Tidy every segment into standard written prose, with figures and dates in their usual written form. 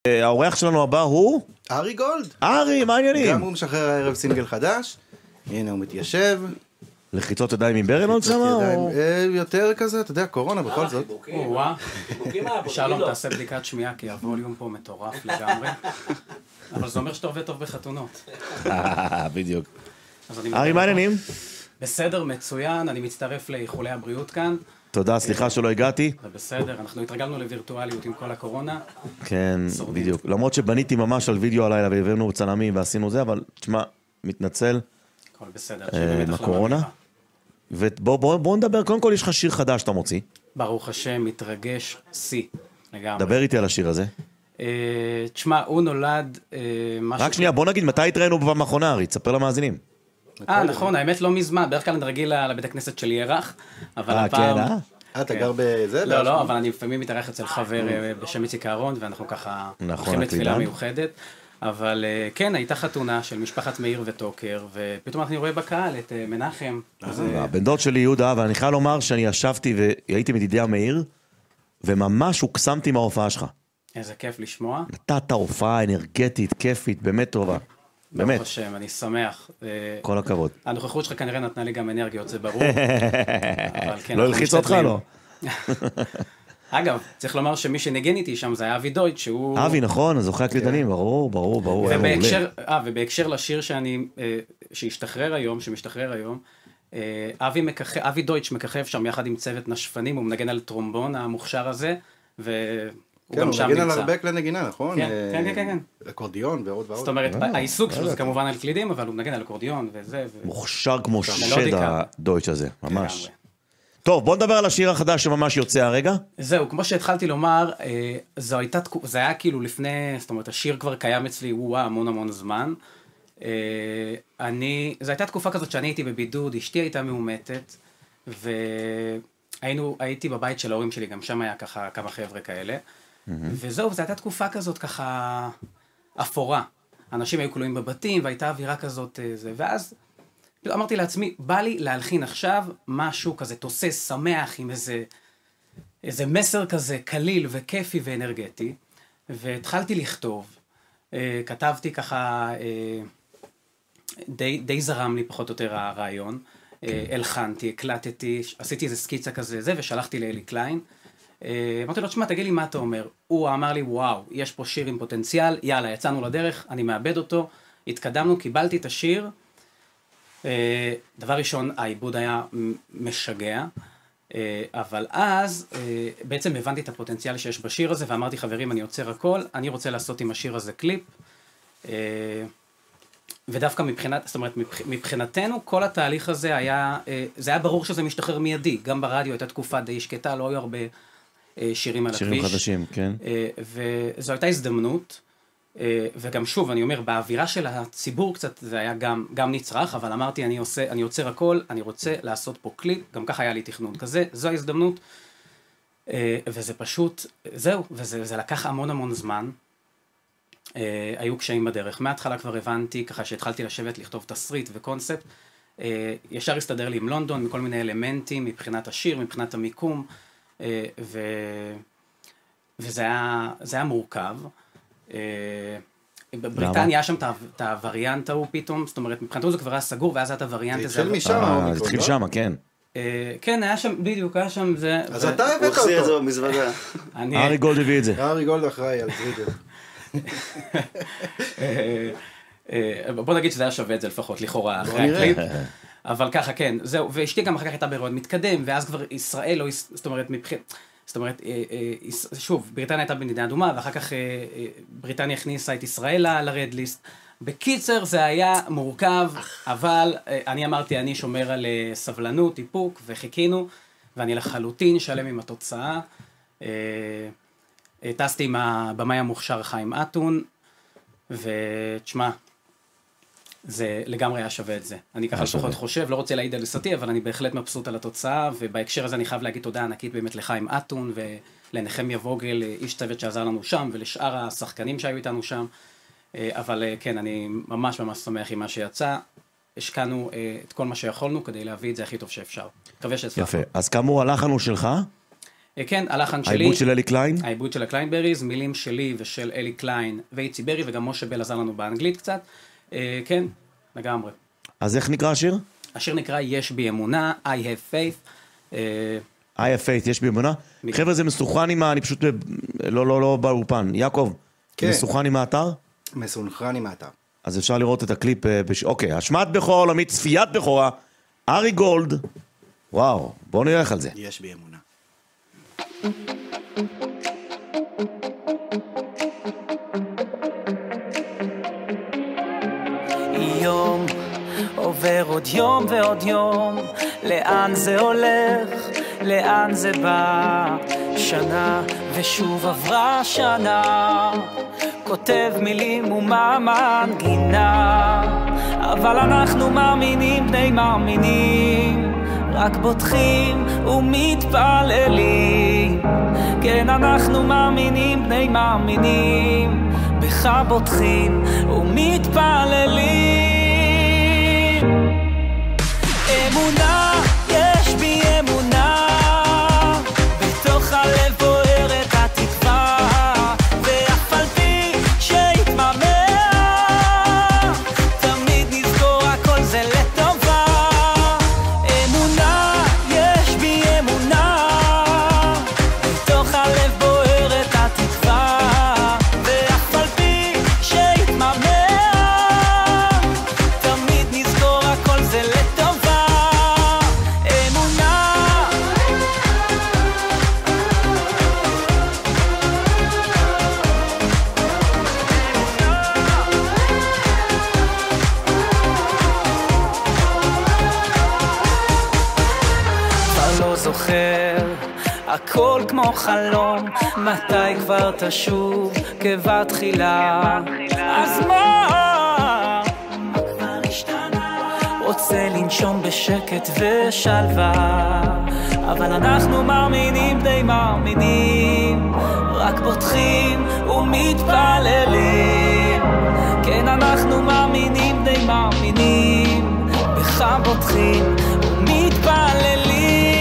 האורח שלנו הבא הוא? ארי גולד. ארי, מה העניינים? גם הוא משחרר הערב סינגל חדש. הנה הוא מתיישב. לחיצות ידיים עם ברנולד שם? יותר כזה, אתה יודע, קורונה בכל זאת. שלום, תעשה בדיקת שמיעה, כי הווליום פה מטורף לגמרי. אבל זה אומר שאתה עובד טוב בחתונות. בדיוק. ארי, מה העניינים? בסדר, מצוין, אני מצטרף לאיחולי הבריאות כאן. תודה, סליחה שלא הגעתי. זה בסדר, אנחנו התרגלנו לווירטואליות עם כל הקורונה. כן, בדיוק. למרות שבניתי ממש על וידאו הלילה והבאנו צלמים ועשינו זה, אבל תשמע, מתנצל. הכל בסדר. בקורונה. ובואו נדבר, קודם כל יש לך שיר חדש שאתה מוציא. ברוך השם, מתרגש שיא לגמרי. דבר איתי על השיר הזה. תשמע, הוא נולד משהו... רק שנייה, בוא נגיד, מתי התראינו בפעם האחרונה, ארי? תספר למאזינים. נכון, האמת לא מזמן, בערך כלל אני רגיל לבית הכנסת של ירח, אבל הפעם... אתה גר בזה? לא, אבל אני לפעמים מתארח אצל חבר בשם איציק אהרון, ואנחנו ככה הולכים לתפילה מיוחדת. אבל כן, הייתה חתונה של משפחת מאיר וטוקר, ופתאום אני רואה בקהל את מנחם. הבן דוד שלי יהודה, ואני חייב לומר שאני ישבתי והייתי מדידיה מאיר, וממש הוקסמתי מההופעה שלך. איזה כיף לשמוע. נתת הופעה אנרגטית, כיפית, באמת טובה. באמת. ברוך השם, אני שמח. כל הכבוד. הנוכחות שלך כנראה נתנה לי גם אנרגיות, זה ברור. לא הלחיץ אותך, לא? אגב, צריך לומר שמי שנגן איתי שם זה היה אבי דויט, שהוא... אבי, נכון, זוכה הקלידנים, ברור. ובהקשר לשיר שמשתחרר היום, אבי דויט שמככב שם יחד עם צוות נשפנים, הוא מנגן על טרומבון המוכשר הזה, והוא גם שם נמצא. כן, הוא מנגן על הרבה כלי נגינה, נכון? כן. אקורדיון ועוד ועוד. זאת אומרת, העיסוק שלו זה כמובן על קלידים, אבל הוא מנגן על אקורדיון וזה. מוכשר כמו שד הדויט הזה, ממש. טוב, בוא נדבר על השיר החדש שממש יוצא הרגע. זהו, כמו שהתחלתי לומר, זה היה כאילו לפני, זאת אומרת, השיר כבר קיים אצלי, המון זמן. זו הייתה תקופה כזאת שאני הייתי בבידוד, אשתי הייתה מאומתת, והייתי בבית של ההורים שלי, גם שם היה ככה כמה חבר'ה כאלה. וזהו, זו הייתה תקופה כזאת ככה אפורה. אנשים היו כלואים בבתים, והייתה אווירה כזאת, ואז... אמרתי לעצמי, בא לי להלחין עכשיו משהו כזה תוסס, שמח, עם איזה מסר כזה קליל וכיפי ואנרגטי, והתחלתי לכתוב, כתבתי ככה, די זרם לי פחות או יותר הרעיון, הלחנתי, הקלטתי, עשיתי איזה סקיצה כזה, ושלחתי לאלי קליין, אמרתי לו, תשמע, תגיד לי מה אתה אומר, הוא אמר לי, וואו, יש פה שיר עם פוטנציאל, יאללה, יצאנו לדרך, אני מאבד אותו, התקדמנו, קיבלתי את השיר, דבר ראשון, העיבוד היה משגע, אבל אז בעצם הבנתי את הפוטנציאל שיש בשיר הזה, ואמרתי, חברים, אני יוצר הכל, אני רוצה לעשות עם השיר הזה קליפ, ודווקא מבחינתנו, כל התהליך הזה זה היה ברור שזה משתחרר מיידי, גם ברדיו הייתה תקופה די שקטה, לא היו הרבה שירים על הכביש. שירים חדשים, כן. וזו הייתה הזדמנות, וגם שוב, אני אומר, באווירה של הציבור קצת זה היה גם נצרך, אבל אמרתי, אני יוצר הכל, אני רוצה לעשות פה קליפ, גם ככה היה לי תכנון כזה, זו ההזדמנות, וזה פשוט, זהו, וזה לקח המון זמן, היו קשיים בדרך, מההתחלה כבר הבנתי, ככה שהתחלתי לשבת לכתוב תסריט וקונספט, ישר הסתדר לי עם לונדון, מכל מיני אלמנטים, מבחינת השיר, מבחינת המיקום, וזה היה מורכב, בבריטניה היה שם את הווריאנט ההוא פתאום, זאת אומרת, מבחינתו זה כבר היה סגור, ואז היה את הווריאנט הזה. זה התחיל משם. זה התחיל שם, כן. כן, היה שם, בדיוק, היה שם זה... אז אתה הבאת אותו. הוא החזיר את זה במזוודה. ארי גולד הביא את זה. ארי גולד אחראי על טריגר. בוא נגיד שזה היה שווה את זה לפחות, לכאורה, אחרי הקליפ. אבל ככה, כן, זהו, ואשתי גם אחר כך הייתה בהיריון מתקדם, ואז כבר ישראל לא, זאת אומרת, שוב, בריטניה הייתה במדינה אדומה, ואחר כך בריטניה הכניסה את ישראל לרד ליסט. בקיצר זה היה מורכב, אבל אני אמרתי, אני שומר על סבלנות, איפוק, וחיכינו, ואני לחלוטין שלם עם התוצאה. טסתי עם הבמאי המוכשר חיים אתון, ותשמע, זה לגמרי היה שווה את זה. אני ככה לפחות חושב, לא רוצה להעיד על עיסתי, אבל אני בהחלט מבסוט על התוצאה, ובהקשר הזה אני חייב להגיד תודה ענקית באמת לחיים אתון, ולנחמיה ווגל, איש צוות שעזר לנו שם, ולשאר השחקנים שהיו איתנו שם. אבל כן, אני ממש שמח עם מה שיצא. השקענו את כל מה שיכולנו כדי להביא את זה הכי טוב שאפשר. מקווה שהצלחנו. יפה. אז כאמור, הלחן הוא שלך? כן, הלחן שלי. העיבוד של אלי קליין? העיבוד של הקליינבריז, מילים שלי ושל אלי קליין ואיצי ברי, וגם משה בל עזר לנו באנגלית קצת. כן, לגמרי. אז איך נקרא השיר? השיר נקרא יש בי אמונה, I have faith. I have faith, יש בי אמונה? חבר'ה, זה מסוכן עם אני פשוט לא באולפן. יעקב, כן. מסוכן עם האתר? מסונכרן עם האתר. אז אפשר לראות את הקליפ, אוקיי, השמעת בכורה עולמית, צפיית בכורה, ארי גולד, וואו, בואו נלך על זה. יש בי אמונה. יום עובר עוד יום ועוד יום, לאן זה הולך, לאן זה בא, שנה ושוב עברה שנה, כותב מילים ומה מנגינה, אבל אנחנו מאמינים בני מאמינים, רק בוטחים ומתפללים, כן אנחנו מאמינים בני מאמינים, בך בוטחים ומתפללים. אמונה, יש בי אמונה, בתוך הלב בוערת התקווה, ואף על פי שהתממע, תמיד נזכור הכל זה לטובה. אמונה, יש בי אמונה, בתוך הלב בוערת התקווה, ואף על פי שהתממע, תמיד נזכור הכל זה לטובה. זוכר, הכל כמו חלום, מתי כבר תשוב כבתחילה? אז מה כבר השתנה? רוצה לנשום בשקט ושלווה, אבל אנחנו מאמינים די מאמינים, רק בוטחים ומתפללים, כן אנחנו מאמינים די מאמינים, בך בוטחים ומתפללים.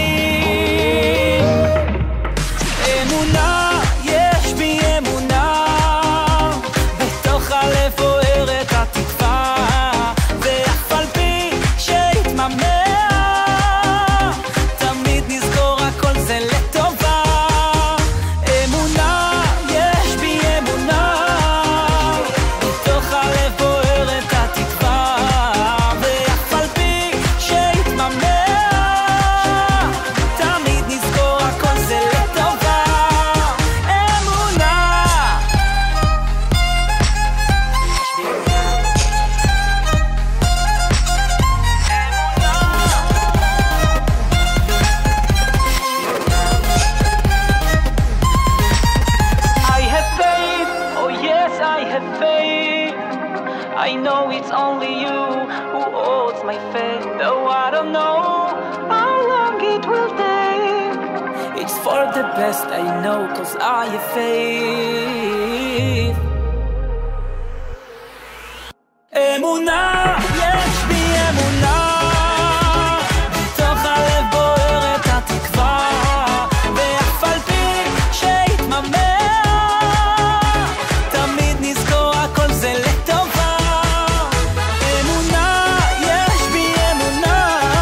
אמונה, יש בי אמונה, בתוך הלב בוערת התקווה, ואף על פי שהתממע, תמיד נזכור הכל זה לטובה. אמונה, יש בי אמונה, בתוך הלב בוערת התקווה, ואף על פי שהתממע, תמיד נזכור הכל זה לטובה. I know it's only you who holds my faith, though I don't know how long it will take. It's for the best, I know, 'cause I have faith. אמונה, יש בי אמונה, בתוך הלב בוערת התקווה, ואף על פי שהתממע, תמיד נזכור הכל זה לטובה. אמונה, יש בי אמונה,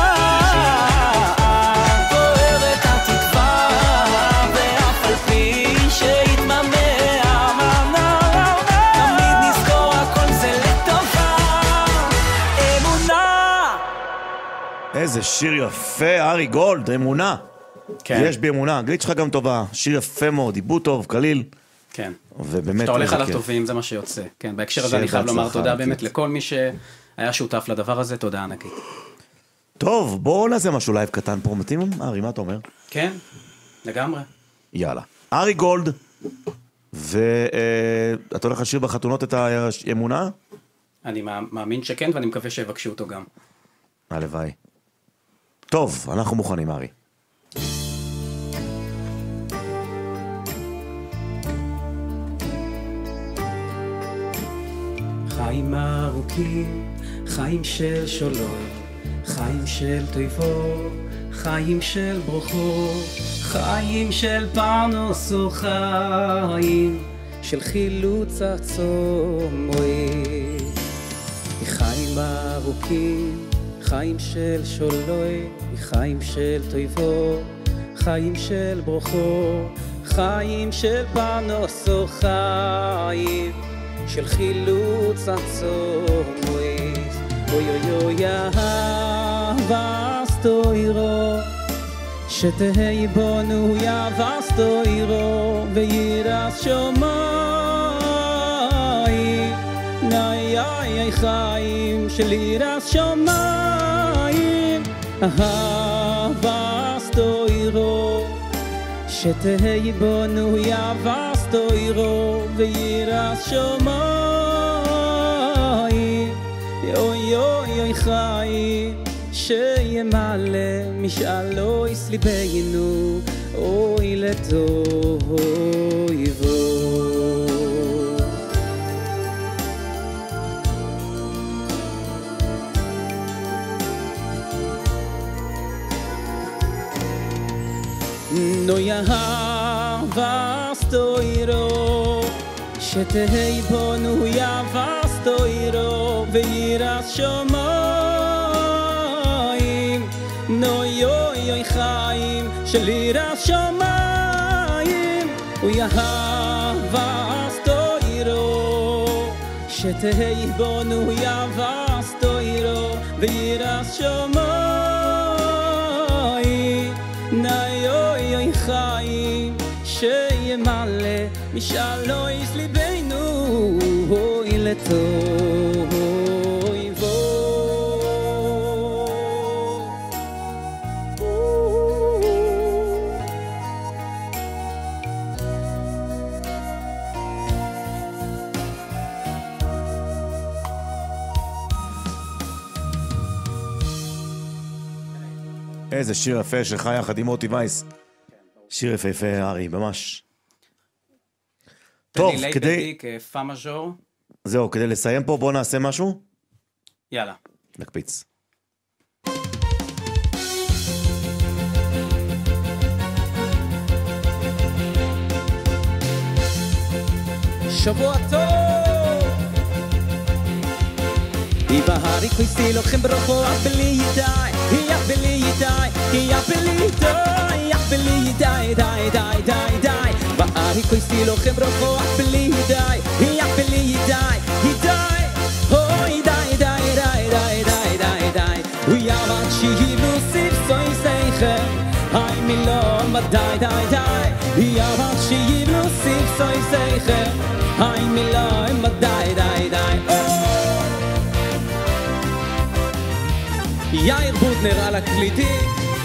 בוערת התקווה, ואף על פי שהתממע, תמיד נזכור הכל זה לטובה. אמונה. איזה שיר יפה, ארי גולד, אמונה. כן. יש בי אמונה, האנגלית שלך גם טובה, שיר יפה מאוד, עיבוד טוב, קליל. כן. ובאמת... כשאתה הולך איזה על כיף. הטובים, זה מה שיוצא. כן, בהקשר הזה שיהיה אני חייב לומר בהצלחה, תודה כן. באמת לכל מי שהיה שותף לדבר הזה, תודה ענקית. טוב, בואו נעשה משהו לייב קטן פה, מתאים? ארי, מה אתה אומר? כן, לגמרי. יאללה. ארי גולד, ואתה הולך לשיר בחתונות את האמונה? אני מאמין שכן, ואני מקווה שיבקשו אותו גם. הלוואי. טוב, אנחנו מוכנים, ארי. חיים ארוכים, חיים של שולום, חיים של טויבו, חיים של ברוכות, חיים של פרנוס וחיים של חילוץ עצום מועיל. חיים ארוכים, חיים של שולוי, חיים של טויבו, חיים של ברוכות, חיים של פרנוס וחיים של חילוץ עצום מועיל. אוי אוי אוי אהבסתוירו, שתהי בנו יבסתוירו וירס שמיים. נאי איי חיים של ירס שמיים, אהבסתוירו, שתהי בנו יבסתוירו וירס שמיים. אוי אוי אוי חיים שימלא משאלו יסליבנו, אוי לטויבו. נו יהבסתוירו, שתהי בנו יבסתוירו וירס שמיים. נו יוי יוי חיים של ירס שמיים, ויהבסתוירו, שתהי בנו יבסתוירו וירס שמיים. נאי יוי חיים שימלא משאלו יסליבנו, אוי לטויבו. איזה שיר יפה שלך יחד עם מוטי וייס. שיר יפה, ארי, ממש. טוב, כדי... פא מז'ור. זהו, כדי לסיים פה, בוא נעשה משהו. יאללה. נקפיץ. שבוע טוב! בהרי כויסי לוקחים ברוכו אף בלי ידעי, אף בלי ידעי, אף בלי ידעי, אף בלי ידעי, די די די די. בהרי כויסי לוקחים ברוכו אף בלי ידעי, אף בלי ידעי, די, אוי די די די די די די די. הוא יאמן שיבלו ספסוי סייכם, היי מילום די די די. יאמן שיבלו ספסוי סייכם, היי מילום די די די. יאיר בוטנר על הקליטי.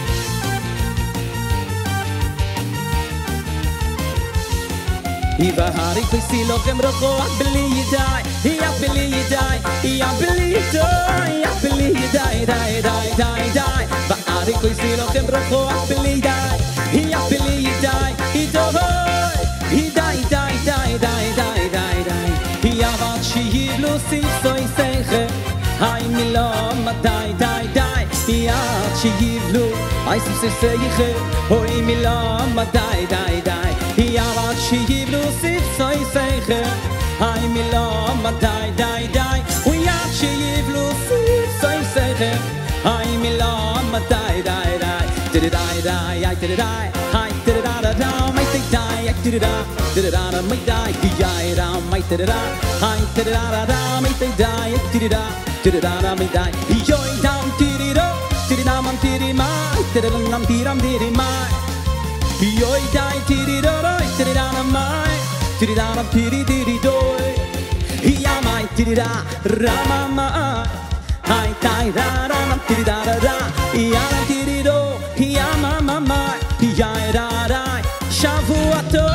בהרי כויסי לוקחים רוחו אף בלי ידעי, אף בלי ידעי, אף בלי ידעי, אף בלי ידעי, די די די די. בהרי כויסי לוקחים רוחו אף בלי ידעי, אף בלי ידעי, די די די די די די די. יאמן שיבלו ספסוי סייכם, היי מילום די די די. יד שיבלו אי ספסי סייכם, אוי מילום די די די. יד שיבלו ספסי סייכם, היי מילום די די די. ויד שיבלו ספסי סייכם, היי מילום די די די. די די די, היי די די, היי די די די די, מי די די, היי די די די די די, מי די, היי די, מי די די, היי די די די די, מי די די, היי די די די די די, מי די. יוי דם די די די דם די מאי, די דם די דם די מאי. יוי די די די די דם מאי, די דם די די דוי. יא מאי די די רמה מאי, היי די רמה די די יא די די דו, יא מאמא מאי, יא די שבוע טוב.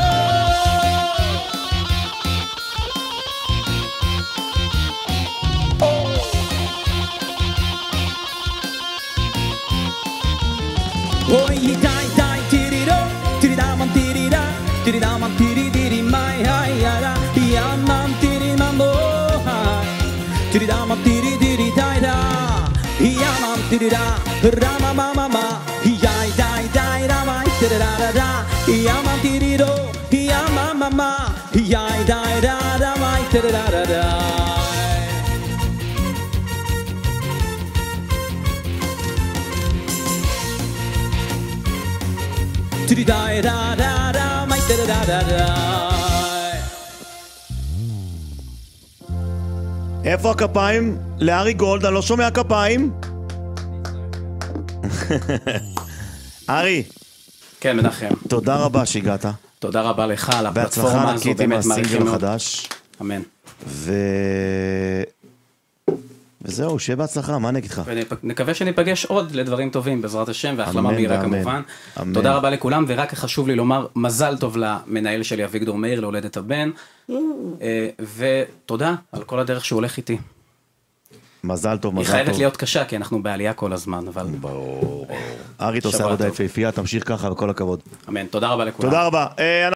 Oi dai dai tirido tiridam tirida tiridam tiridi mai hai ara yamam tirimamo tiridam tiridi dai da yamam tirida rama mama ma איפה הכפיים? לארי גולד, אני לא שומע כפיים. ארי, כן, מנחם. תודה רבה שהגעת. תודה רבה לך על בהצלחה הפלטפורמה הזו, ענקית עם באמת מעריכים הסינגל מאוד. החדש. אמן. וזהו, שיהיה בהצלחה, מה אני אגיד לך? ונקווה שניפגש עוד לדברים טובים, בעזרת השם, והחלמה אמן מהירה ואמן. כמובן. אמן. תודה רבה לכולם, ורק חשוב לי לומר מזל טוב למנהל שלי, אביגדור מאיר, להולדת הבן, ותודה על כל הדרך שהוא הולך איתי. מזל טוב, היא מזל טוב. חייבת להיות קשה, כי אנחנו בעלייה כל הזמן, אבל... ברור. ארי, אתה עושה שבוע עבודה טוב. יפהפייה, תמשיך ככה וכל הכבוד. אמן, תודה רבה לכולם. תודה רבה.